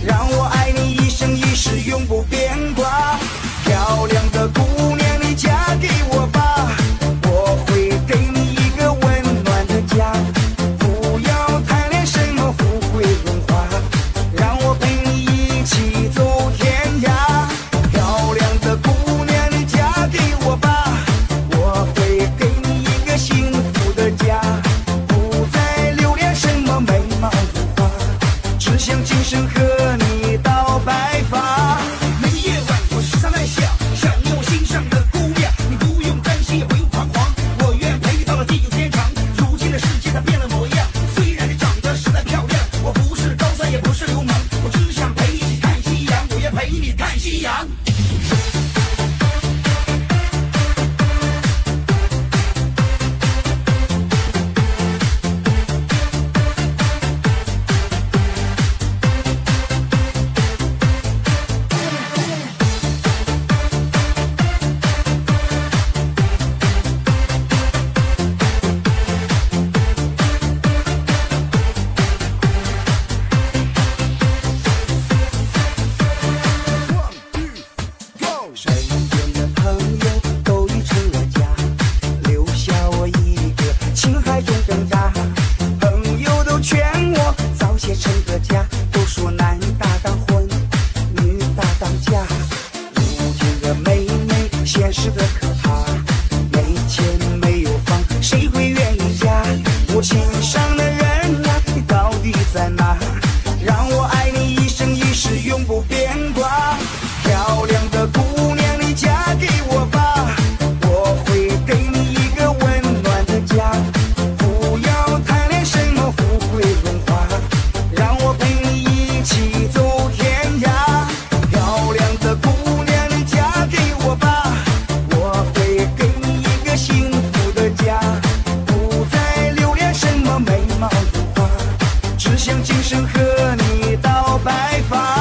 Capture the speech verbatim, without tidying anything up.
让我爱你一生一世，永不变卦。漂亮的姑娘，你嫁给我吧，我会给你一个温暖的家。不要贪恋什么富贵荣华，让我陪你一起走天涯。漂亮的姑娘，你嫁给我吧，我会给你一个幸福的家。不再留恋什么美貌如花，只想今生和你到白发。 每个夜晚我时常在想，想念我心上的姑娘，你不用担心也不用彷徨，我愿陪你到了地久天长。如今的世界它变了模样，虽然你长得实在漂亮，我不是高三也不是流氓，我只想陪你一起看夕阳，我愿陪你看夕阳。 身边的朋友都已成了家，留下我一个情海中挣扎。朋友都劝我早些成个家，都说男大当婚，女大当嫁。如今的妹妹现实的可怕，没钱没有房，谁会愿意嫁？我心上的人啊，你到底在哪？让我爱你一生一世，永不变卦。漂亮的姑娘，你嫁给我吧，我会给你一个温暖的家。不要贪恋什么富贵荣华，让我陪你一起走天涯。漂亮的姑娘，你嫁给我吧，我会给你一个幸福的家。不再留恋什么美貌如花，只想今生和你到白发。